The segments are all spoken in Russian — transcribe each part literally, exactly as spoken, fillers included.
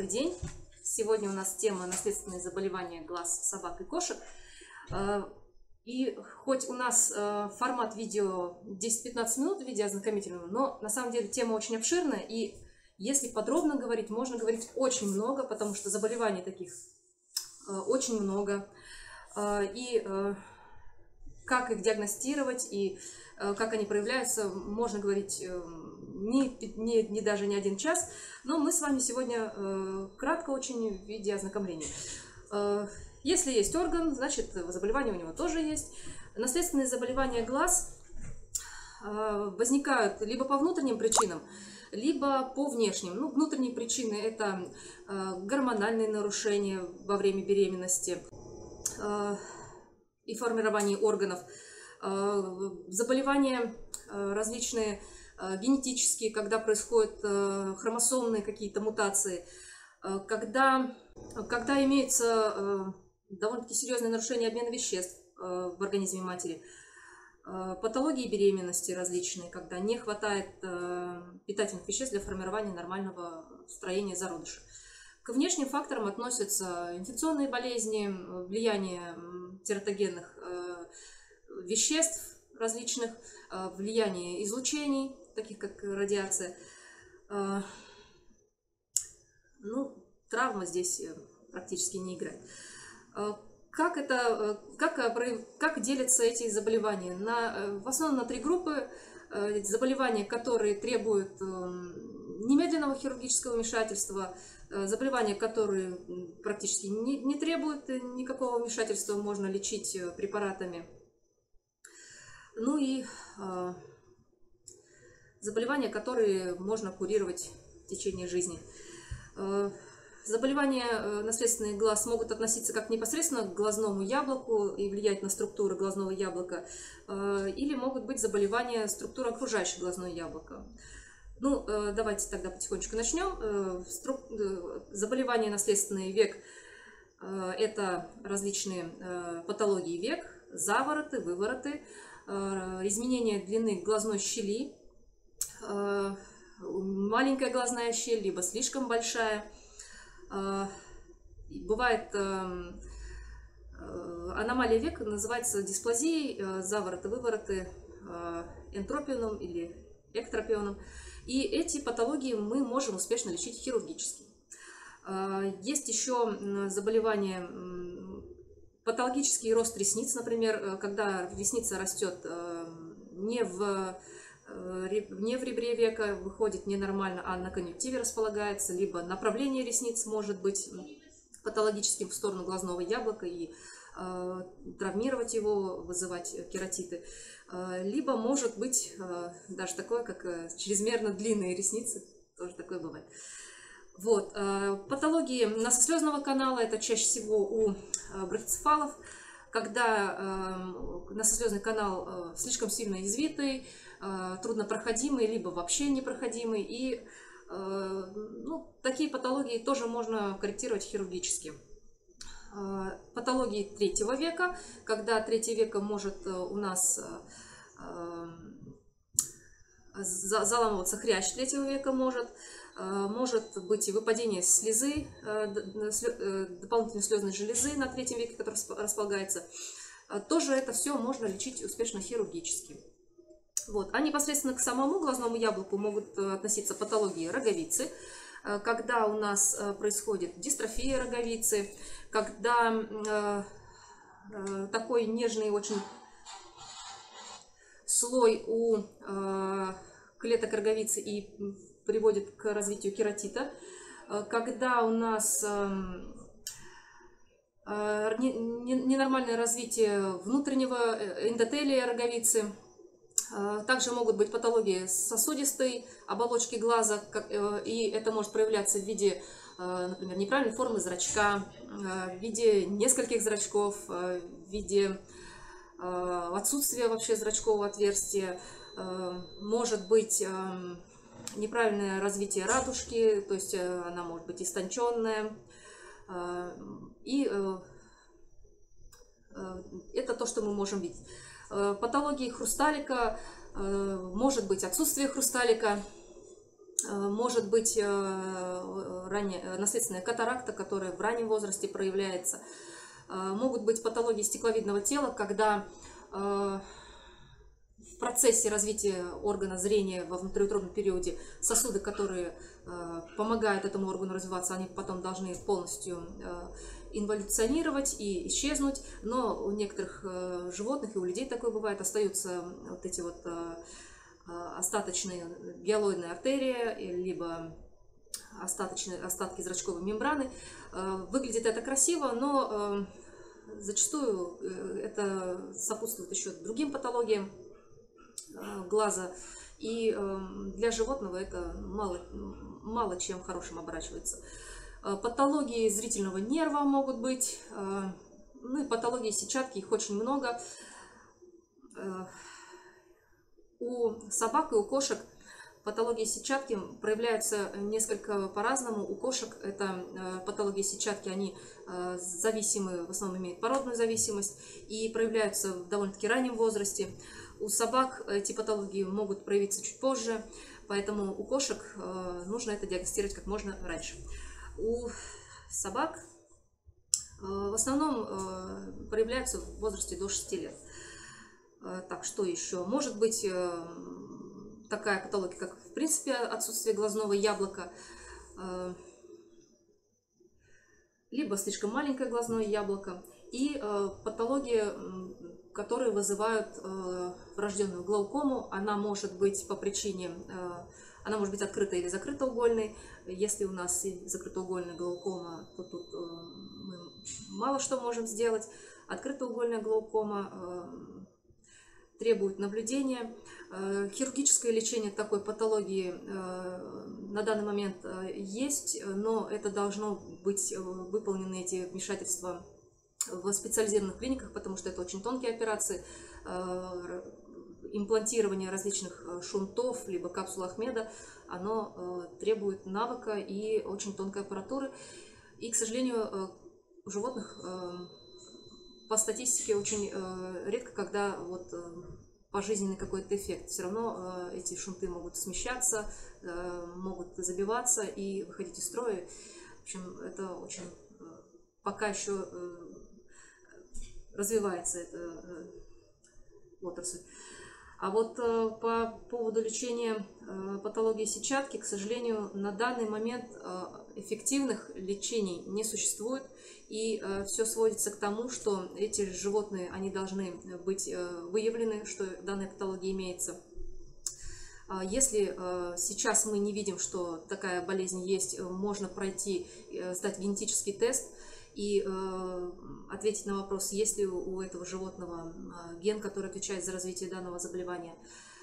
день! Сегодня у нас тема наследственные заболевания глаз собак и кошек. И хоть у нас формат видео десять-пятнадцать минут, видео ознакомительного, но на самом деле тема очень обширная, и если подробно говорить, можно говорить очень много, потому что заболеваний таких очень много. И как их диагностировать, и как они проявляются, можно говорить не, не, не даже не один час, но мы с вами сегодня э, кратко очень в виде ознакомления. Э, если есть орган, значит заболевания у него тоже есть. Наследственные заболевания глаз э, возникают либо по внутренним причинам, либо по внешним. Ну, внутренние причины – это э, гормональные нарушения во время беременности э, и формирования органов, э, заболевания э, различные, генетические, когда происходят хромосомные какие-то мутации, когда, когда имеются довольно-таки серьезные нарушения обмена веществ в организме матери, патологии беременности различные, когда не хватает питательных веществ для формирования нормального строения зародыша. К внешним факторам относятся инфекционные болезни, влияние тератогенных веществ различных, влияние излучений, таких как радиация. Ну, травма здесь практически не играет. Как, это, как, как делятся эти заболевания? На, в основном на три группы. Заболевания, которые требуют немедленного хирургического вмешательства, заболевания, которые практически не, не требуют никакого вмешательства, можно лечить препаратами. Ну и э, заболевания, которые можно курировать в течение жизни. Э, заболевания э, наследственных глаз могут относиться как непосредственно к глазному яблоку и влиять на структуру глазного яблока, э, или могут быть заболевания структуры окружающего глазное яблоко. Ну, э, давайте тогда потихонечку начнем. Э, струк... э, заболевания наследственный век э, – это различные э, патологии век, завороты, вывороты, изменение длины глазной щели, маленькая глазная щель, либо слишком большая. Бывает аномалия века, называется дисплазией, завороты, вывороты, энтропионом или эктропионом. И эти патологии мы можем успешно лечить хирургически. Есть еще заболевания, патологический рост ресниц, например, когда ресница растет не в, не в ребре века, выходит ненормально, а на конъюнктиве располагается, либо направление ресниц может быть патологическим в сторону глазного яблока и э, травмировать его, вызывать кератиты, э, либо может быть э, даже такое, как э, чрезмерно длинные ресницы, тоже такое бывает. Вот. Патологии носослезного канала – это чаще всего у брахицефалов, когда носослезный канал слишком сильно извитый, труднопроходимый, либо вообще непроходимый. И ну, такие патологии тоже можно корректировать хирургически. Патологии третьего века, когда третьего века может у нас заламываться хрящ третьего века, может. Может быть и выпадение слезы, дополнительной слезной железы на третьем веке, которая располагается. Тоже это все можно лечить успешно хирургически. Вот. А непосредственно к самому глазному яблоку могут относиться патологии роговицы, когда у нас происходит дистрофия роговицы, когда такой нежный очень слой у клеток роговицы и приводит к развитию кератита, когда у нас ненормальное развитие внутреннего эндотелия роговицы. Также могут быть патологии сосудистой оболочки глаза, и это может проявляться в виде, например, неправильной формы зрачка, в виде нескольких зрачков, в виде отсутствия вообще зрачкового отверстия, может быть неправильное развитие радужки, то есть она может быть истонченная. И это то, что мы можем видеть. Патологии хрусталика, может быть отсутствие хрусталика, Может быть ранее, наследственная катаракта, которая в раннем возрасте проявляется. Могут быть патологии стекловидного тела, когда в процессе развития органа зрения во внутриутробном периоде сосуды, которые помогают этому органу развиваться, они потом должны полностью инволюционировать и исчезнуть. Но у некоторых животных, и у людей такое бывает, остаются вот эти вот остаточные гиалоидные артерии, либо остаточные, остатки зрачковой мембраны. Выглядит это красиво, но зачастую это сопутствует еще другим патологиям глаза. И для животного это мало, мало чем хорошим оборачивается. Патологии зрительного нерва могут быть, ну и патологии сетчатки, их очень много. У собак и у кошек патологии сетчатки проявляются несколько по-разному. У кошек это патологии сетчатки, они зависимы, в основном имеют породную зависимость и проявляются в довольно-таки раннем возрасте. У собак эти патологии могут проявиться чуть позже, поэтому у кошек нужно это диагностировать как можно раньше. У собак в основном проявляются в возрасте до шести лет. Так, что еще? Может быть такая патология, как, в принципе, отсутствие глазного яблока, либо слишком маленькое глазное яблоко, и патологии, которые вызывают врожденную глаукому. Она может быть по причине, она может быть открытой или закрытоугольной. Если у нас закрытоугольная глаукома, то тут мы мало что можем сделать. Открытоугольная глаукома требует наблюдения. Хирургическое лечение такой патологии на данный момент есть, но это должно быть выполнены, эти вмешательства, в специализированных клиниках, потому что это очень тонкие операции. Имплантирование различных шунтов либо капсул Ахмеда, оно требует навыка и очень тонкой аппаратуры. И, к сожалению, у животных по статистике очень редко, когда вот пожизненный какой-то эффект. Все равно эти шунты могут смещаться, могут забиваться и выходить из строя. В общем, это очень пока еще развивается эта отрасль. А вот по поводу лечения патологии сетчатки, к сожалению, на данный момент эффективных лечений не существует. И все сводится к тому, что эти животные, они должны быть выявлены, что данная патология имеется. Если сейчас мы не видим, что такая болезнь есть, можно пройти, сдать генетический тест и ответить на вопрос, есть ли у этого животного ген, который отвечает за развитие данного заболевания.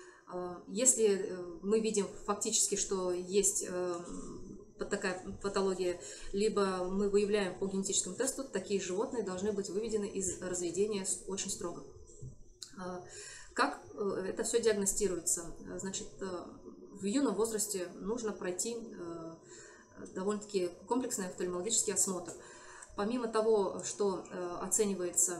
Если мы видим фактически, что есть такая патология, либо мы выявляем по генетическому тесту, такие животные должны быть выведены из разведения очень строго. Как это все диагностируется? Значит, в юном возрасте нужно пройти довольно-таки комплексный офтальмологический осмотр. Помимо того, что оценивается...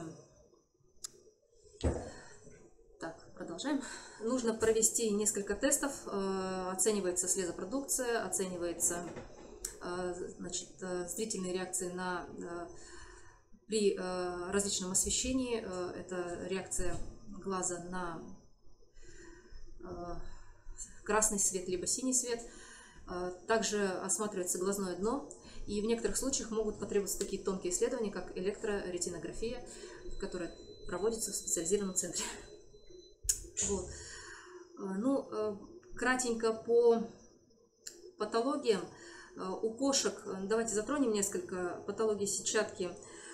Так, продолжаем. Нужно провести несколько тестов, оценивается слезопродукция, оценивается, значит, зрительные реакции на, при различном освещении, это реакция глаза на красный свет либо синий свет. Также осматривается глазное дно, и в некоторых случаях могут потребоваться такие тонкие исследования, как электроретинография, которая проводится в специализированном центре. Вот. Ну, кратенько по патологиям. У кошек, давайте затронем несколько патологий сетчатки.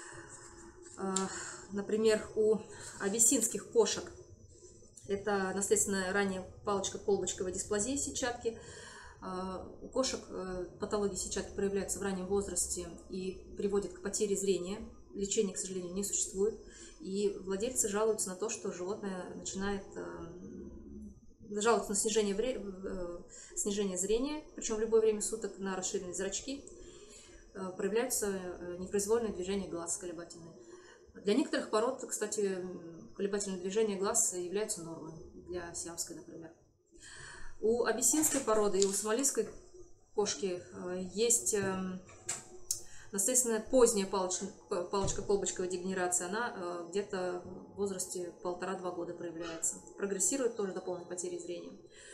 Например, у абиссинских кошек это наследственная ранее палочка-колбочковая дисплазия сетчатки. У кошек патологии сетчатки проявляются в раннем возрасте и приводят к потере зрения. Лечения, к сожалению, не существует. И владельцы жалуются на то, что животное начинает жалуются на снижение, вре... снижение зрения, причем в любое время суток, на расширенные зрачки. Проявляются непроизвольные движения глаз колебательные. Для некоторых пород, кстати, колебательные движения глаз являются нормой, для сиамской, например. У абиссинской породы и у сомалийской кошки есть наследственная поздняя палочка-колбочковая дегенерация. Она где-то в возрасте полтора-два года проявляется. Прогрессирует тоже до полной потери зрения.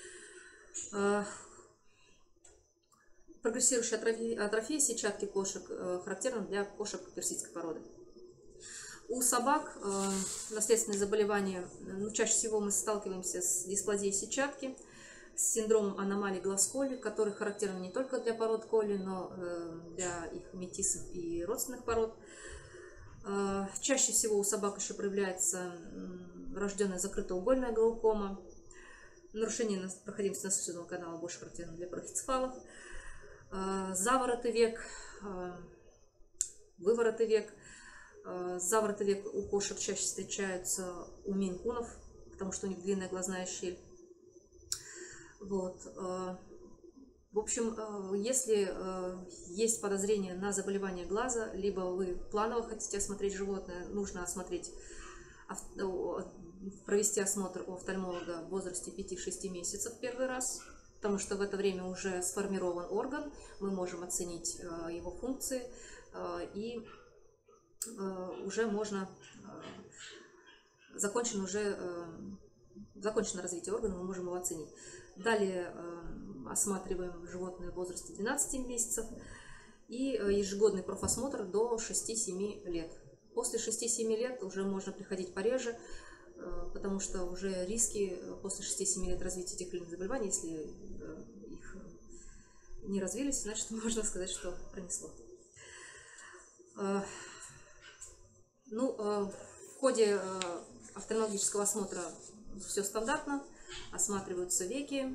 Прогрессирующая атрофия, атрофия сетчатки кошек характерна для кошек персидской породы. У собак э, наследственные заболевания, ну, чаще всего мы сталкиваемся с дисплазией сетчатки, с синдромом аномалий глаз колли, который характерен не только для пород колли, но э, для их метисов и родственных пород. Э, чаще всего у собак еще проявляется э, врожденная закрытоугольная глаукома, нарушение проходимости насосного канала больше характерно для брахицефалов, э, завороты век, э, вывороты век. Завороты век у кошек чаще встречаются у мейн-кунов, потому что у них длинная глазная щель. Вот. В общем, если есть подозрение на заболевание глаза, либо вы планово хотите осмотреть животное, нужно осмотреть, провести осмотр у офтальмолога в возрасте пяти-шести месяцев первый раз, потому что в это время уже сформирован орган, мы можем оценить его функции и уже можно, закончено уже закончено развитие органа, мы можем его оценить. Далее осматриваем животное в возрасте двенадцати месяцев и ежегодный профосмотр до шести-семи лет. После шести-семи лет уже можно приходить пореже, потому что уже риски после шести-семи лет развития тех или иных заболеваний, если их не развились, значит можно сказать, что пронесло. Ну, в ходе офтальмологического осмотра все стандартно. Осматриваются веки,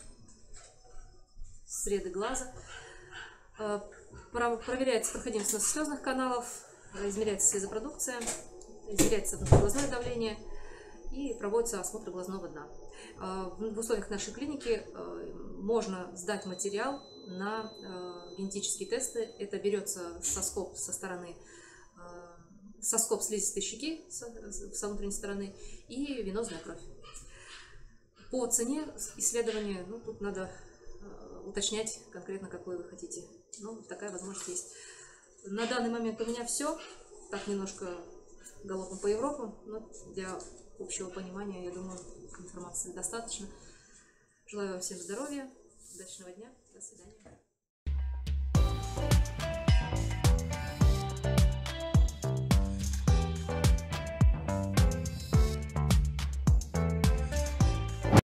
среды глаза. Проверяется проходимость носослезных каналов, измеряется слезопродукция, измеряется глазное давление и проводится осмотр глазного дна. В условиях нашей клиники можно сдать материал на генетические тесты. Это берется соскоб со стороны соскоб слизистой щеки с внутренней стороны и венозная кровь. По цене исследования, ну, тут надо э, уточнять конкретно, какой вы хотите. Ну, такая возможность есть. На данный момент у меня все. Так, немножко галопом по Европам, но для общего понимания, я думаю, информации достаточно. Желаю вам всем здоровья, удачного дня, до свидания.